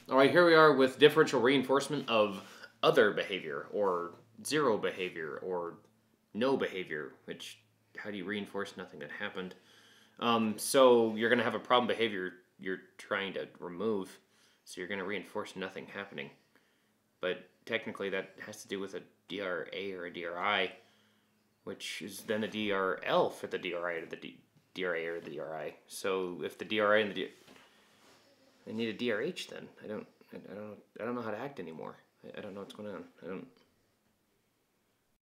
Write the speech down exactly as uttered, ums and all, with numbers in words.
All right, here we are with differential reinforcement of other behavior, or zero behavior, or no behavior, which, how do you reinforce nothing that happened? Um, so you're going to have a problem behavior you're trying to remove, so you're going to reinforce nothing happening. But technically that has to do with a D R A or a D R I, which is then a D R L for the D R I or the D- DRA or the D R I. So if the D R I and the D- I need a D R H then. I don't I, I don't I don't know how to act anymore. I, I don't know what's going on. I don't